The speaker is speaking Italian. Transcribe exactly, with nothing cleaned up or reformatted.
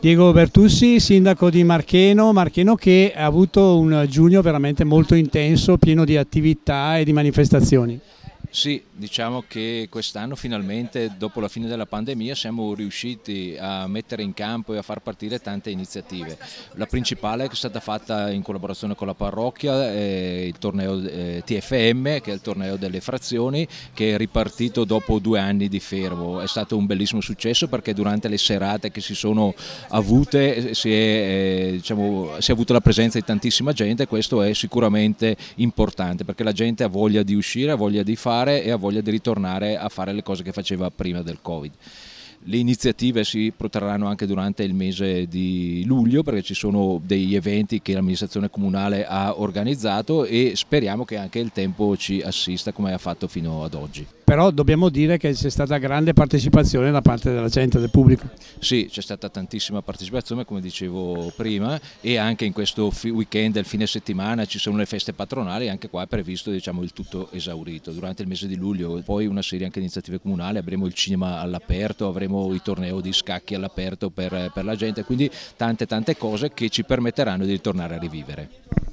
Diego Bertussi, sindaco di Marcheno, Marcheno che ha avuto un giugno veramente molto intenso, pieno di attività e di manifestazioni. Sì, diciamo che quest'anno finalmente, dopo la fine della pandemia, siamo riusciti a mettere in campo e a far partire tante iniziative. La principale è stata fatta in collaborazione con la parrocchia, è il torneo eh, T F M, che è il torneo delle frazioni, che è ripartito dopo due anni di fermo. È stato un bellissimo successo perché durante le serate che si sono avute si è, eh, diciamo, si è avuta la presenza di tantissima gente, e questo è sicuramente importante perché la gente ha voglia di uscire, ha voglia di fare e ha voglia di ritornare a fare le cose che faceva prima del Covid. Le iniziative si protrarranno anche durante il mese di luglio perché ci sono degli eventi che l'amministrazione comunale ha organizzato e speriamo che anche il tempo ci assista come ha fatto fino ad oggi. Però dobbiamo dire che c'è stata grande partecipazione da parte della gente, del pubblico. Sì, c'è stata tantissima partecipazione come dicevo prima, e anche in questo weekend del fine settimana ci sono le feste patronali, anche qua è previsto, diciamo, il tutto esaurito. Durante il mese di luglio poi una serie anche di iniziative comunali, avremo il cinema all'aperto, avremo il torneo di scacchi all'aperto per, per la gente, quindi tante tante cose che ci permetteranno di ritornare a rivivere.